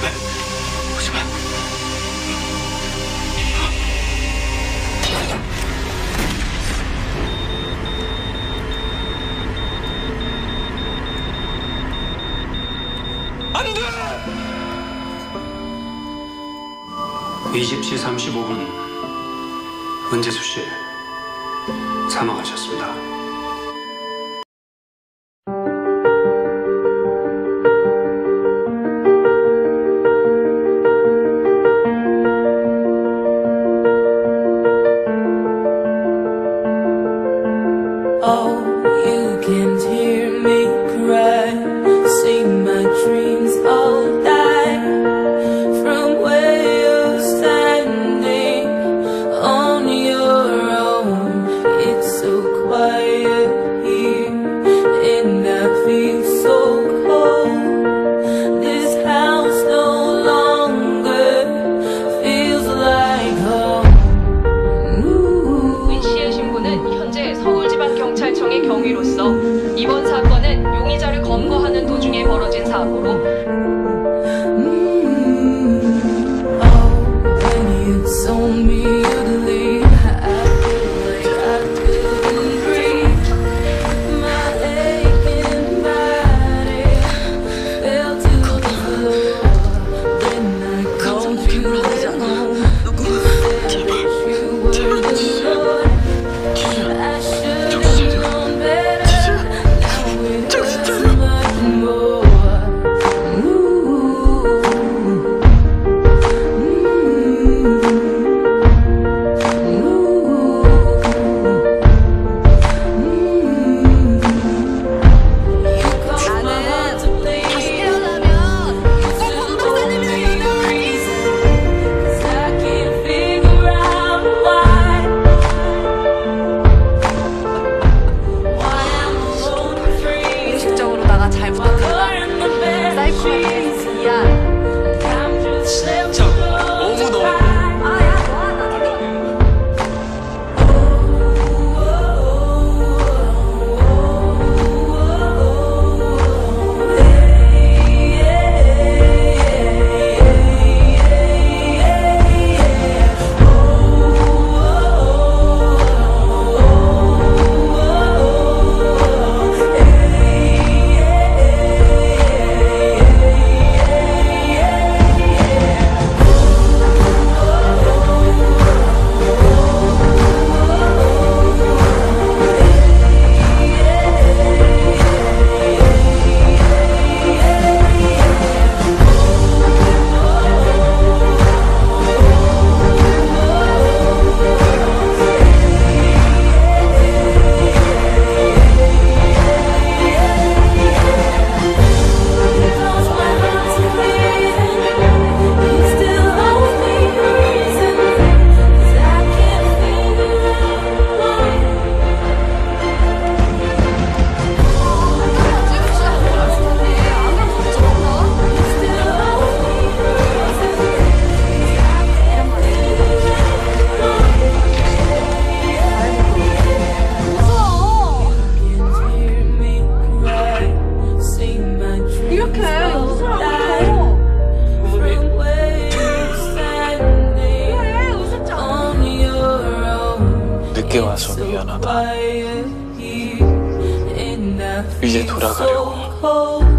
오지 마. 안 돼! 20시 35분 은지수 씨 사망하셨습니다. Oh, you can't hear me cry. See my dreams all die from where you're standing on your own. It's so quiet here, and I feel so cold. This house no longer feels like home. 은 씨의 신고는 현재 서울지방경찰청의 경위로서 이번 사건은 용의자를 검거하는 도중에 벌어진 사고로 잘 부탁한다. 사이코메트릭이야. 진짜 너무 아야 뭐하나. 늦게 와서 미안하다. 이제 돌아가려고.